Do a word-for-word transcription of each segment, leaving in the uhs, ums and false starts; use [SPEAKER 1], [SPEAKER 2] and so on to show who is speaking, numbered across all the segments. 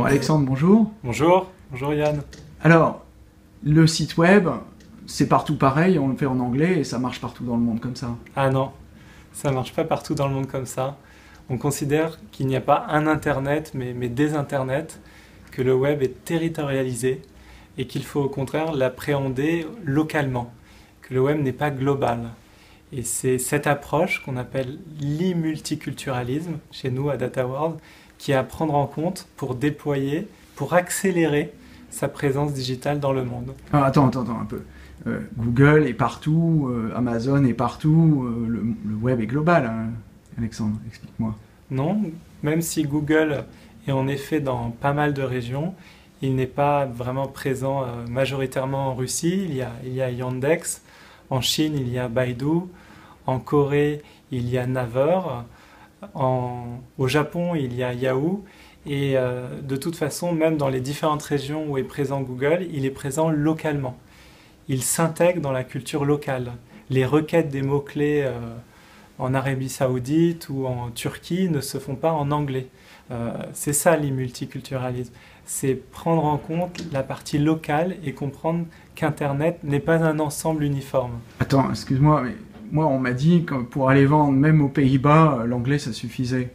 [SPEAKER 1] Alexandre, bonjour.
[SPEAKER 2] Bonjour, bonjour Yann.
[SPEAKER 1] Alors, le site web, c'est partout pareil, on le fait en anglais et ça marche partout dans le monde comme ça.
[SPEAKER 2] Ah non, ça marche pas partout dans le monde comme ça. On considère qu'il n'y a pas un Internet, mais, mais des Internets, que le web est territorialisé et qu'il faut au contraire l'appréhender localement, que le web n'est pas global. Et c'est cette approche qu'on appelle l'e-multiculturalisme, chez nous à DataWorld, qui est à prendre en compte pour déployer, pour accélérer sa présence digitale dans le monde.
[SPEAKER 1] Ah, attends, attends, attends un peu. Euh, Google est partout, euh, Amazon est partout, euh, le, le web est global, hein. Alexandre, explique-moi.
[SPEAKER 2] Non, même si Google est en effet dans pas mal de régions, il n'est pas vraiment présent euh, majoritairement en Russie. Il y a, il y a Yandex, en Chine il y a Baidu, en Corée il y a Naver, en, au Japon il y a Yahoo, et euh, de toute façon, même dans les différentes régions où est présent Google, il est présent localement. Il s'intègre dans la culture locale. Les requêtes des mots-clés euh, en Arabie Saoudite ou en Turquie ne se font pas en anglais. Euh, c'est ça l'e-multiculturalisme. C'est prendre en compte la partie locale et comprendre qu'Internet n'est pas un ensemble uniforme.
[SPEAKER 1] Attends, excuse-moi, mais moi on m'a dit que pour aller vendre même aux Pays-Bas, l'anglais ça suffisait.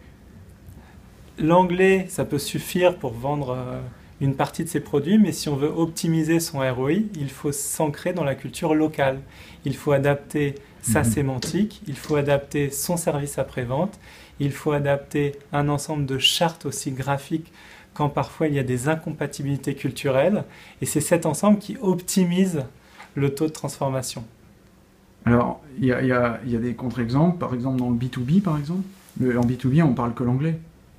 [SPEAKER 2] L'anglais, ça peut suffire pour vendre euh, une partie de ses produits, mais si on veut optimiser son R O I, il faut s'ancrer dans la culture locale. Il faut adapter sa mmh. sémantique, il faut adapter son service après-vente, il faut adapter un ensemble de chartes aussi graphiques quand parfois il y a des incompatibilités culturelles, et c'est cet ensemble qui optimise le taux de transformation.
[SPEAKER 1] Alors, il y, y, y a des contre-exemples, par exemple dans le B deux B par exemple. Le, en B deux B, on parle que l'anglais.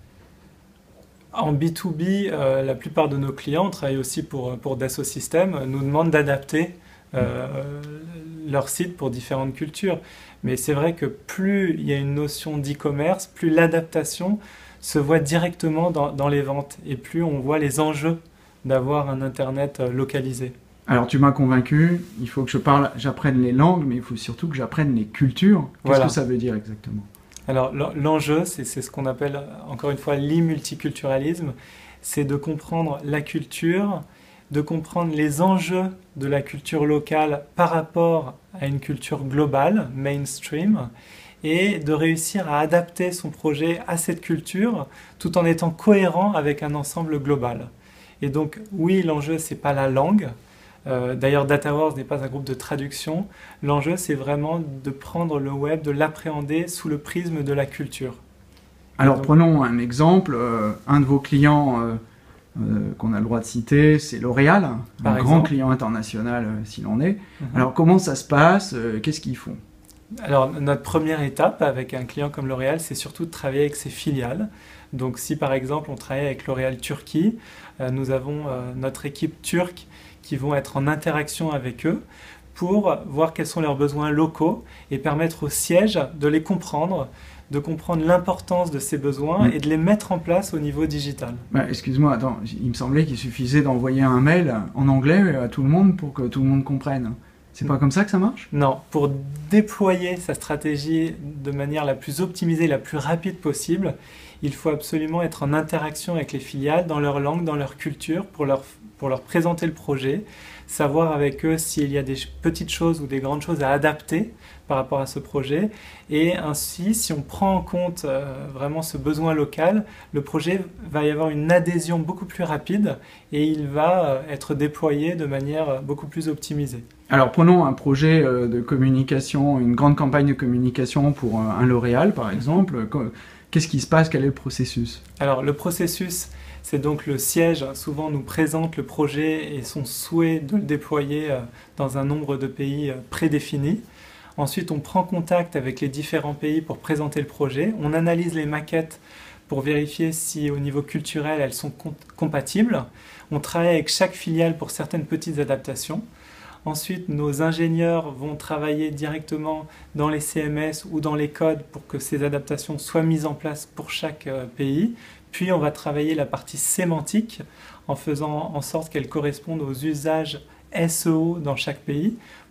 [SPEAKER 2] En B deux B, euh, la plupart de nos clients, on travaille aussi pour, pour Dassault Systèmes, nous demandent d'adapter euh, mmh. leur site pour différentes cultures. Mais c'est vrai que plus il y a une notion d'e-commerce, plus l'adaptation se voit directement dans, dans les ventes et plus on voit les enjeux d'avoir un Internet localisé.
[SPEAKER 1] Alors tu m'as convaincu, il faut que je parle, j'apprenne les langues, mais il faut surtout que j'apprenne les cultures. Qu'est-ce voilà. que ça veut dire exactement?
[SPEAKER 2] Alors l'enjeu, c'est ce qu'on appelle encore une fois l'e-multiculturalisme, c'est de comprendre la culture, de comprendre les enjeux de la culture locale par rapport à une culture globale, mainstream, et de réussir à adapter son projet à cette culture tout en étant cohérent avec un ensemble global. Et donc oui, l'enjeu c'est pas la langue, euh, d'ailleurs DataWorld n'est pas un groupe de traduction, l'enjeu c'est vraiment de prendre le web, de l'appréhender sous le prisme de la culture.
[SPEAKER 1] Alors donc, prenons un exemple, euh, un de vos clients euh, euh, qu'on a le droit de citer, c'est L'Oréal, un exemple. grand client international euh, s'il en est. Mm-hmm. Alors comment ça se passe, euh, qu'est-ce qu'ils font?
[SPEAKER 2] Alors, notre première étape avec un client comme L'Oréal, c'est surtout de travailler avec ses filiales. Donc, si par exemple on travaille avec L'Oréal Turquie, euh, nous avons euh, notre équipe turque qui vont être en interaction avec eux pour voir quels sont leurs besoins locaux et permettre au siège de les comprendre, de comprendre l'importance de ces besoins mmh. et de les mettre en place au niveau digital.
[SPEAKER 1] Bah, excuse-moi, attends, il me semblait qu'il suffisait d'envoyer un mail en anglais à tout le monde pour que tout le monde comprenne. C'est pas comme ça que ça marche?
[SPEAKER 2] Non, pour déployer sa stratégie de manière la plus optimisée, la plus rapide possible, il faut absolument être en interaction avec les filiales, dans leur langue, dans leur culture, pour leur, pour leur présenter le projet, savoir avec eux s'il y a des petites choses ou des grandes choses à adapter par rapport à ce projet. Et ainsi, si on prend en compte euh, vraiment ce besoin local, le projet va y avoir une adhésion beaucoup plus rapide et il va euh, être déployé de manière beaucoup plus optimisée.
[SPEAKER 1] Alors prenons un projet de communication, une grande campagne de communication pour un L'Oréal par exemple. Qu'est-ce qui se passe? Quel est le processus?
[SPEAKER 2] Alors le processus, c'est donc le siège souvent nous présente le projet et son souhait de le déployer dans un nombre de pays prédéfinis. Ensuite, on prend contact avec les différents pays pour présenter le projet. On analyse les maquettes pour vérifier si au niveau culturel elles sont compatibles. On travaille avec chaque filiale pour certaines petites adaptations. Ensuite, nos ingénieurs vont travailler directement dans les C M S ou dans les codes pour que ces adaptations soient mises en place pour chaque pays. Puis, on va travailler la partie sémantique en faisant en sorte qu'elle corresponde aux usages S E O dans chaque pays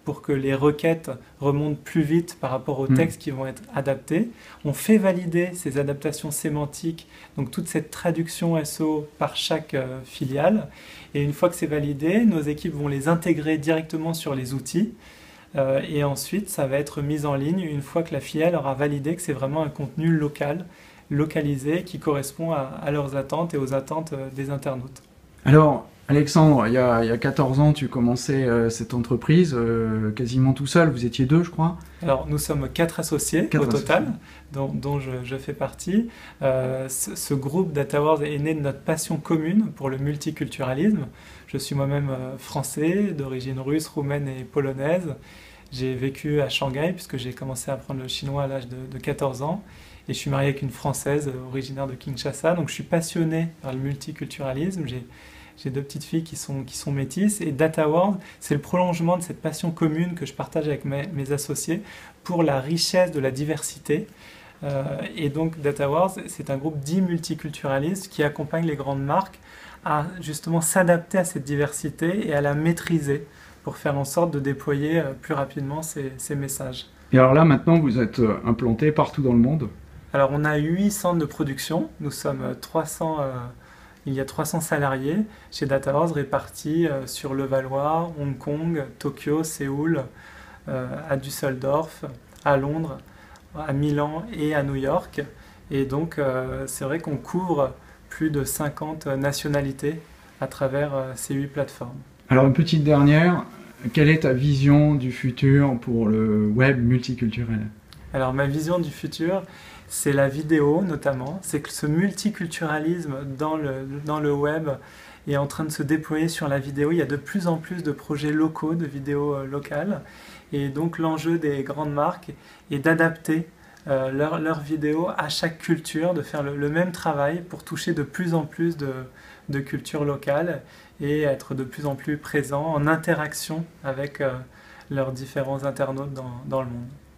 [SPEAKER 2] pour que les requêtes remontent plus vite par rapport aux textes mmh. qui vont être adaptés. On fait valider ces adaptations sémantiques, donc toute cette traduction S E O par chaque euh, filiale. Et une fois que c'est validé, nos équipes vont les intégrer directement sur les outils. Euh, et ensuite, ça va être mis en ligne une fois que la filiale aura validé que c'est vraiment un contenu local, localisé, qui correspond à, à leurs attentes et aux attentes euh, des internautes.
[SPEAKER 1] Alors, Alexandre, il y a, il y a quatorze ans, tu commençais euh, cette entreprise euh, quasiment tout seul. Vous étiez deux, je crois.
[SPEAKER 2] Alors, nous sommes quatre associés
[SPEAKER 1] quatre
[SPEAKER 2] au total,
[SPEAKER 1] associés.
[SPEAKER 2] dont, dont je, je fais partie. Euh, ce, ce groupe DataWars est né de notre passion commune pour le multiculturalisme. Je suis moi-même euh, français, d'origine russe, roumaine et polonaise. J'ai vécu à Shanghai puisque j'ai commencé à apprendre le chinois à l'âge de, de quatorze ans. Et je suis marié avec une Française euh, originaire de Kinshasa. Donc, je suis passionné par le multiculturalisme. J'ai J'ai deux petites filles qui sont, qui sont métisses, et DataWars, c'est le prolongement de cette passion commune que je partage avec mes, mes associés pour la richesse de la diversité. Euh, et donc DataWars, c'est un groupe dit multiculturaliste qui accompagne les grandes marques à justement s'adapter à cette diversité et à la maîtriser pour faire en sorte de déployer plus rapidement ces, ces messages.
[SPEAKER 1] Et alors là, maintenant, vous êtes implanté partout dans le monde?
[SPEAKER 2] Alors on a huit centres de production, nous sommes trois cents... Euh, il y a trois cents salariés chez DataWars répartis euh, sur Levallois, Hong Kong, Tokyo, Séoul, euh, à Düsseldorf, à Londres, à Milan et à New York. Et donc, euh, c'est vrai qu'on couvre plus de cinquante nationalités à travers euh, ces huit plateformes.
[SPEAKER 1] Alors, une petite dernière, quelle est ta vision du futur pour le web multiculturel?
[SPEAKER 2] Alors, ma vision du futur, c'est la vidéo notamment, c'est que ce multiculturalisme dans le, dans le web est en train de se déployer sur la vidéo. Il y a de plus en plus de projets locaux, de vidéos euh, locales, et donc l'enjeu des grandes marques est d'adapter euh, leurs leur vidéos à chaque culture, de faire le, le même travail pour toucher de plus en plus de, de cultures locales et être de plus en plus présents en interaction avec euh, leurs différents internautes dans, dans le monde.